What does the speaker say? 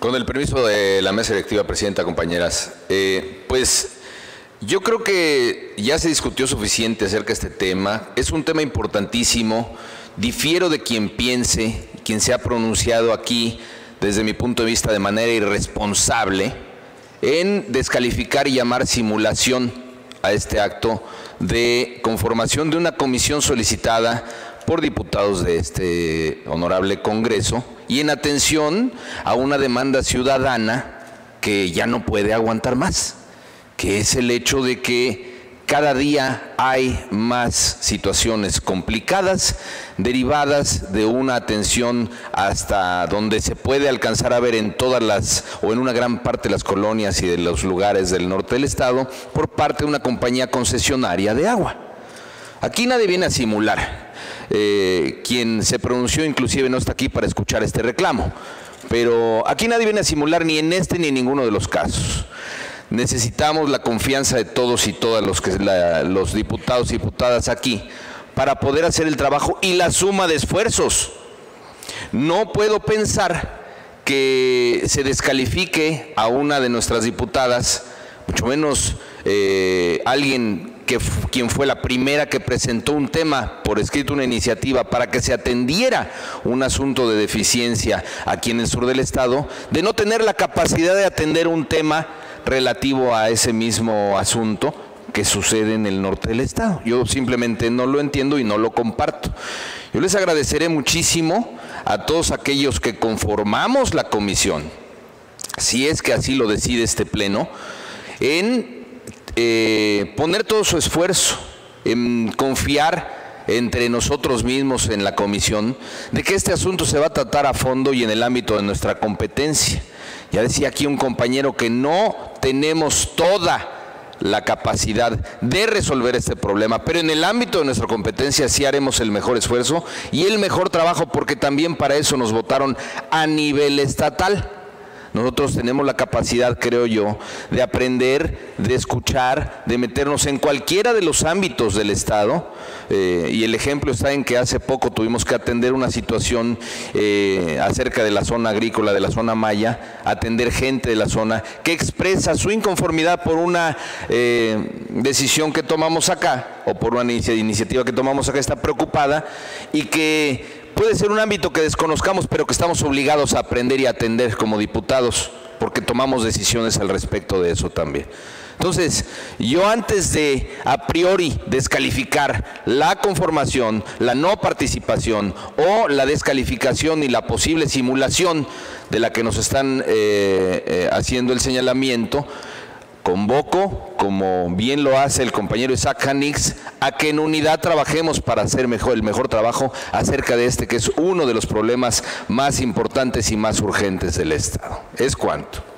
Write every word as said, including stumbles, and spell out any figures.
Con el permiso de la mesa directiva, presidenta, compañeras, eh, pues yo creo que ya se discutió suficiente acerca de este tema. Es un tema importantísimo. Difiero de quien piense, quien se ha pronunciado aquí, desde mi punto de vista, de manera irresponsable, en descalificar y llamar simulación a este acto de conformación de una comisión solicitada por diputados de este honorable Congreso y en atención a una demanda ciudadana que ya no puede aguantar más, que es el hecho de que cada día hay más situaciones complicadas derivadas de una atención hasta donde se puede alcanzar a ver en todas las o en una gran parte de las colonias y de los lugares del norte del estado por parte de una compañía concesionaria de agua. Aquí nadie viene a simular. Eh, quien se pronunció inclusive no está aquí para escuchar este reclamo, pero aquí nadie viene a simular ni en este ni en ninguno de los casos. Necesitamos la confianza de todos y todas los, que, la, los diputados y diputadas aquí para poder hacer el trabajo y la suma de esfuerzos. No puedo pensar que se descalifique a una de nuestras diputadas, mucho menos eh, alguien que quien fue la primera que presentó un tema por escrito, una iniciativa para que se atendiera un asunto de deficiencia aquí en el sur del estado, de no tener la capacidad de atender un tema relativo a ese mismo asunto que sucede en el norte del estado. Yo simplemente no lo entiendo y no lo comparto. Yo les agradeceré muchísimo a todos aquellos que conformamos la comisión, si es que así lo decide este pleno, en eh, poner todo su esfuerzo, en confiar entre nosotros mismos en la comisión, de que este asunto se va a tratar a fondo y en el ámbito de nuestra competencia. Ya decía aquí un compañero que no tenemos toda la capacidad de resolver este problema, pero en el ámbito de nuestra competencia sí haremos el mejor esfuerzo y el mejor trabajo, porque también para eso nos votaron a nivel estatal. Nosotros tenemos la capacidad, creo yo, de aprender, de escuchar, de meternos en cualquiera de los ámbitos del Estado. Eh, y el ejemplo está en que hace poco tuvimos que atender una situación eh, acerca de la zona agrícola, de la zona maya, atender gente de la zona que expresa su inconformidad por una eh, decisión que tomamos acá, o por una iniciativa que tomamos acá, está preocupada y que puede ser un ámbito que desconozcamos, pero que estamos obligados a aprender y atender como diputados, porque tomamos decisiones al respecto de eso también. Entonces, yo antes de a priori descalificar la conformación, la no participación o la descalificación y la posible simulación de la que nos están eh, eh, haciendo el señalamiento, convoco, como bien lo hace el compañero Isaac Janix, a que en unidad trabajemos para hacer mejor, el mejor trabajo acerca de este, que es uno de los problemas más importantes y más urgentes del Estado. Es cuanto.